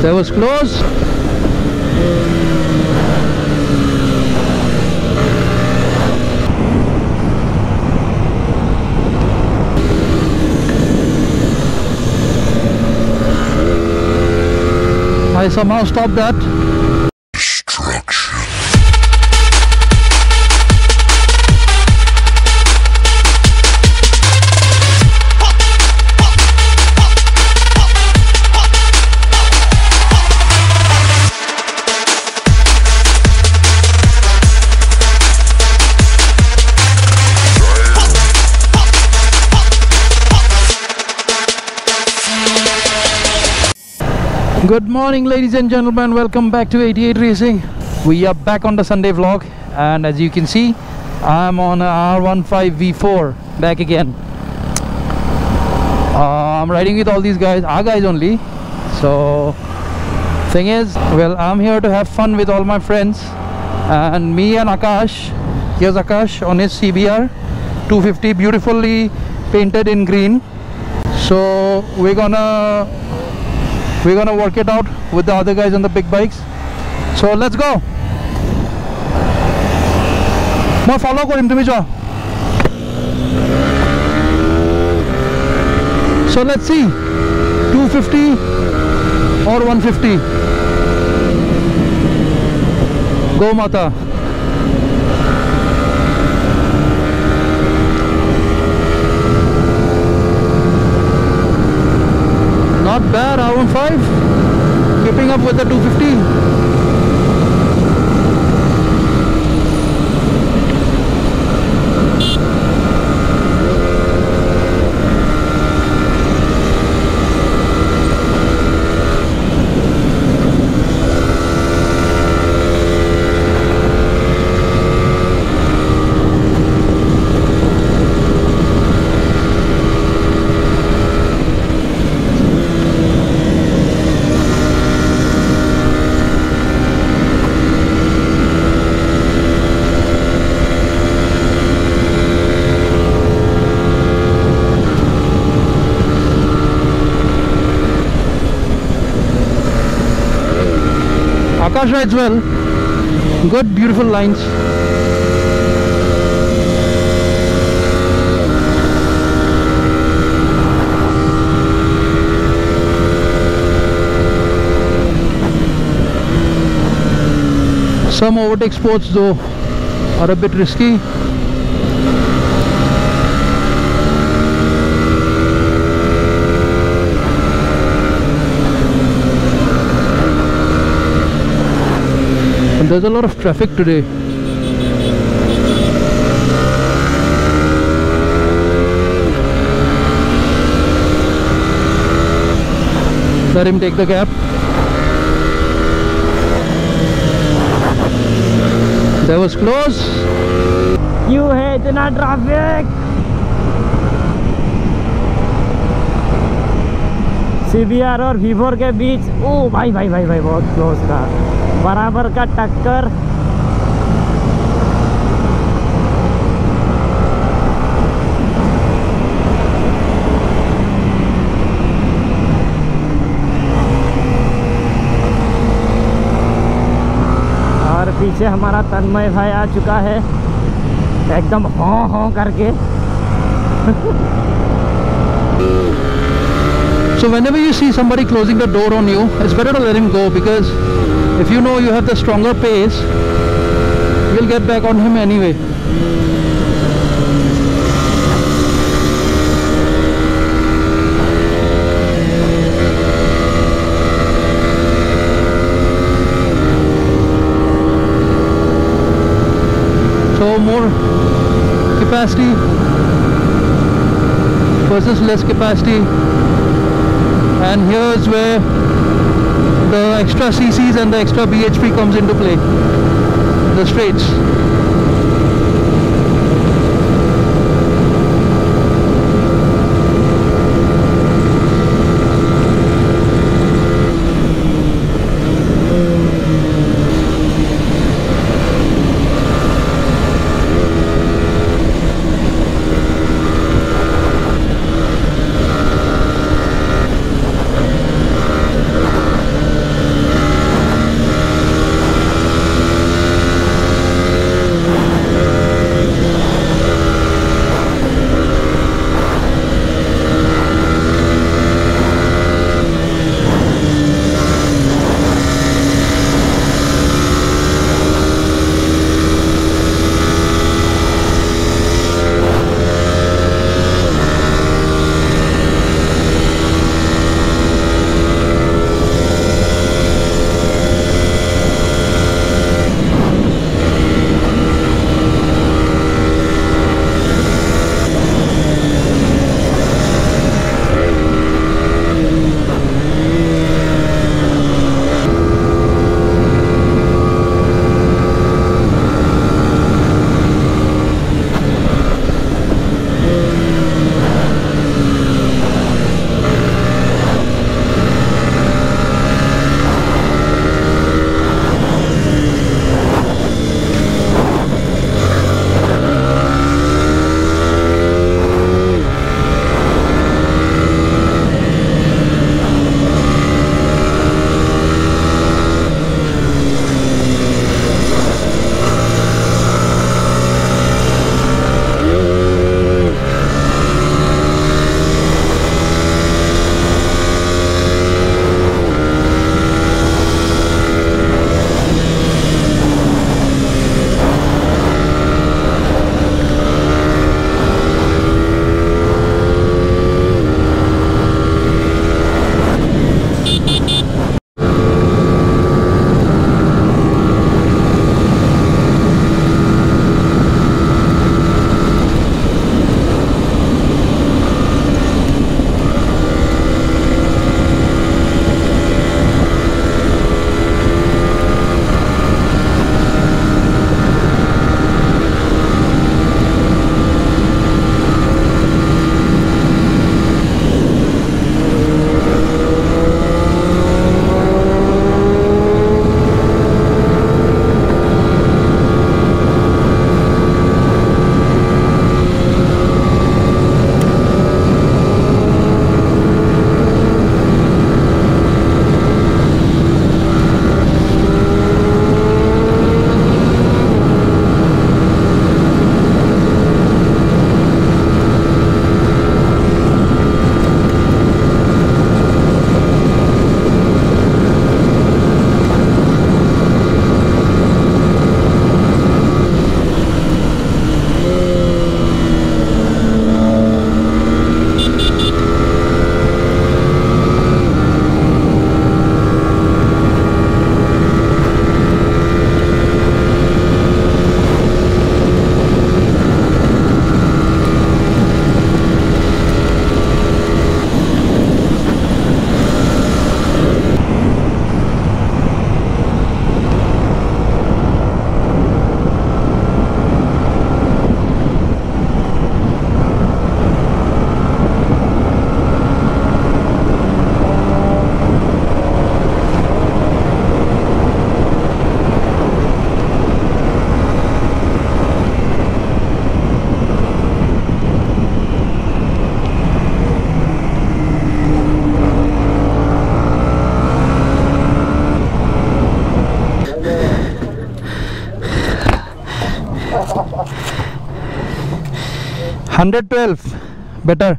That was close. I somehow stopped that. Good morning, ladies and gentlemen, welcome back to 88 Racing. We are back on the Sunday vlog, and as you can see, I'm on a R15V4 back again. I'm riding with all these guys, our guys only. So thing is, well, I'm here to have fun with all my friends, and me and Akash. Here's Akash on his CBR 250, beautifully painted in green. So we're gonna work it out with the other guys on the big bikes. So let's go. More follow him to me. So let's see, 250 or 150. Go Mata. Not bad, R15, keeping up with the 250. Akash rides well, good beautiful lines. Some overtake spots though are a bit risky. There's a lot of traffic today. Let him take the gap. That was close. क्यों है इतना traffic? CBR और V4 के बीच, ओ भाई बहुत close था, बराबर का टक्कर। और पीछे हमारा तन्मय भाई आ चुका है एकदम हों करके। So whenever you see somebody closing the door on you, it's better to let him go, because if you know you have the stronger pace, you'll get back on him anyway. So more capacity versus less capacity, and here's where the extra CCs and the extra BHP comes into play, the straights. 112 better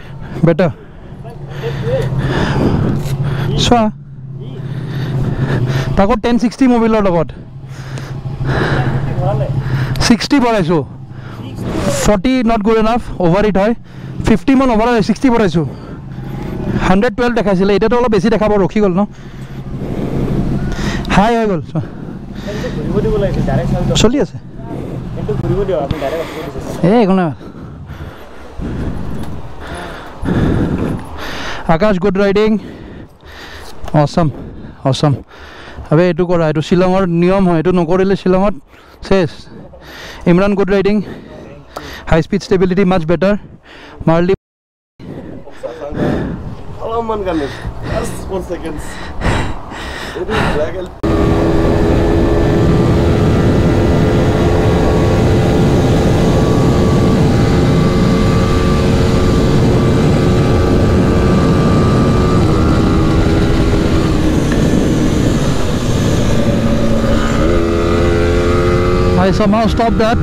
so তাকো 1060 মোবিলৰ লগত 60 ভৰাইছো 40 not good enough over it হয় 50 মান over 60 ভৰাইছো 112 দেখাইছিলে এটা তো অলপ বেছি দেখাব ৰখি গল ন হাই হৈ গল চলি আছে এই কোন আকাশ গুড রাইডিং awesome আবে এটু কৰা এটু শিলঙৰ নিয়ম হয় এটু নকৰিলে শিলঙত শেষ Imran good riding high speed stability much better মাৰ্লি Hello man ganesh just 1 seconds I somehow stopped that.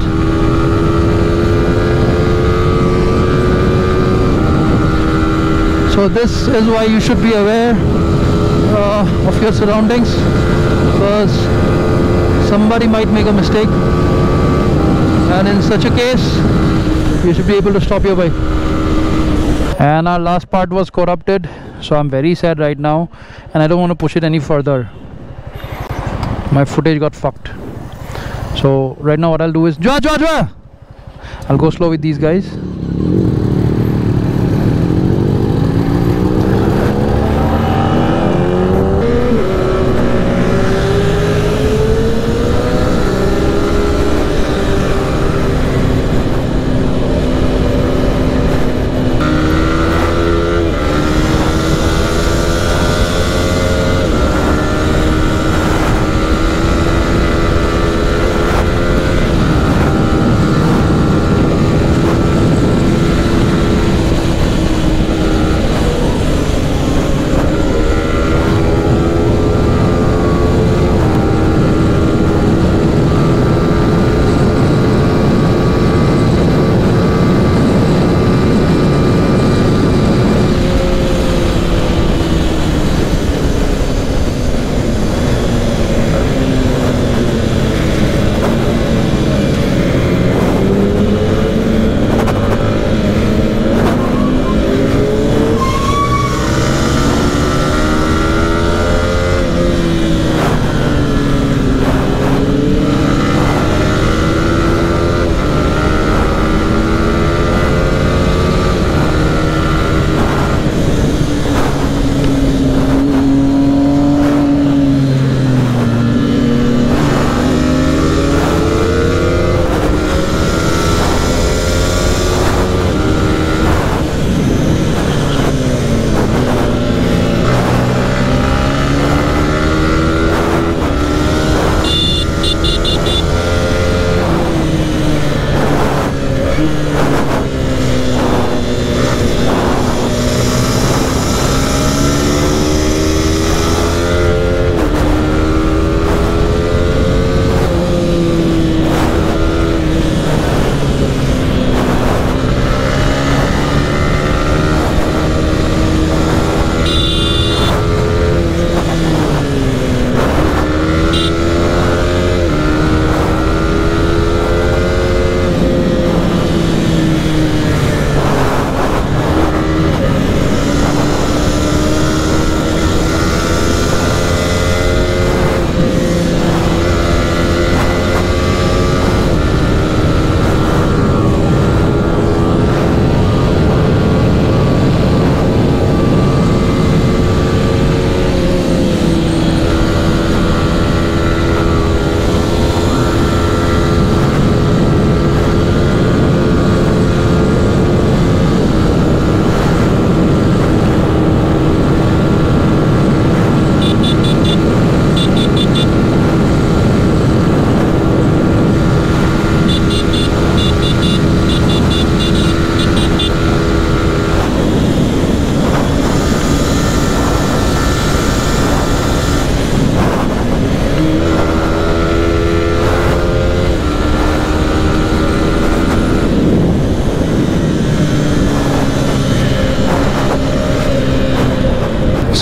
So this is why you should be aware of your surroundings, because somebody might make a mistake, and in such a case you should be able to stop your bike. And our last part was corrupted, so I'm very sad right now and I don't want to push it any further. My footage got fucked. So right now what I'll do is I'll go slow with these guys.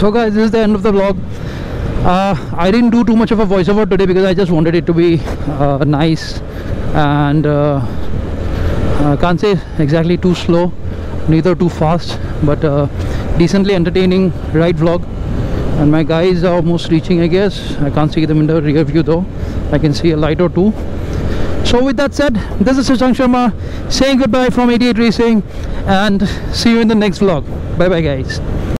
So guys, this is the end of the vlog. I didn't do too much of a voiceover today because I just wanted it to be nice and can't say exactly too slow, neither too fast, but decently entertaining ride vlog. And my guys are almost reaching, I guess. I can't see them in the rear view though. I can see a light or two. So with that said, this is Sashank Sharma saying goodbye from 88 Racing, and see you in the next vlog. Bye bye guys.